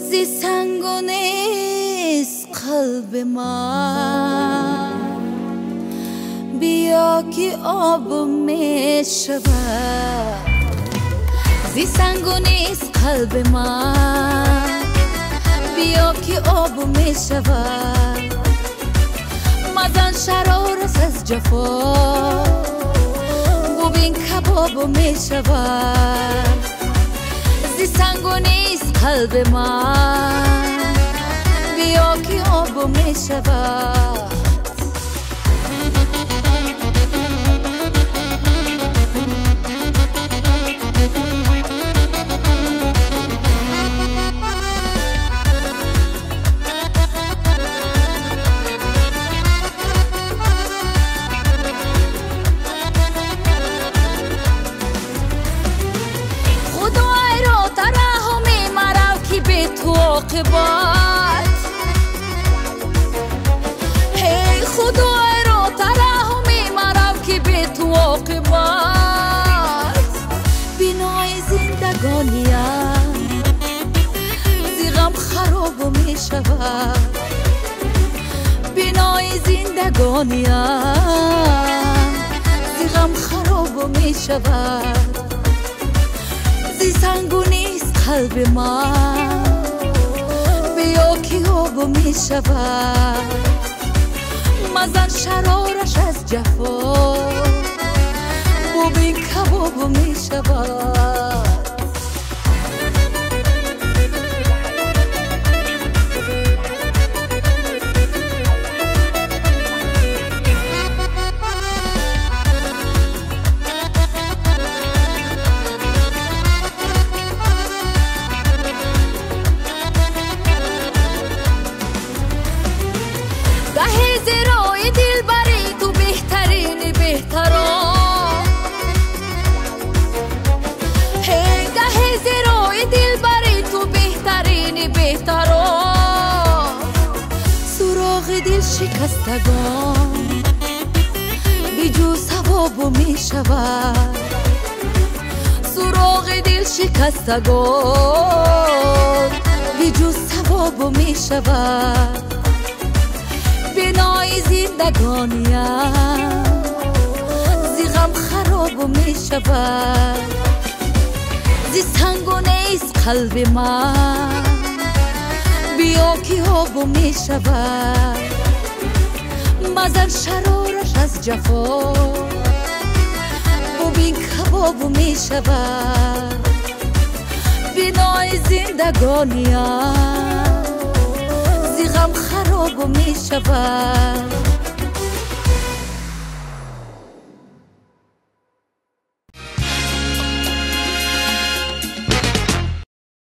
زی سنگ و نیست قلب من، بیا که آب می شود. زی سنگ و نیست قلب من، بیا که آب می شود. مزن شرارت از جفا، ببین کباب می شود. زی سنگ و نیست قلب من، بیا که آب می شود. هی خدای را ترحمی مرا که به تو عاقبت. بینای زندگانیم زی غم خراب می شود. بینای زندگانیم زی غم خراب می شود. زی سنگ و نیست قلب من، بیا که آب می شود. مزن شرارش از جفا، ببین کباب می شود. گه زیرای دل بری تو بهترین بهتران. هی گه زیرای دل بری تو بهترین بهتران. سراغ دل شکستگان بیجو ثواب می شود. سراغ دل شکستگان بیجو ثواب می شود. بینای زندگانیم زی غم خراب می شود. زی سنگ و نیست قلب من، بیا که آب می شود. مزن شرارش از جفا، ببین کباب می شود. بینای زندگانیم زی غم خراب می شود.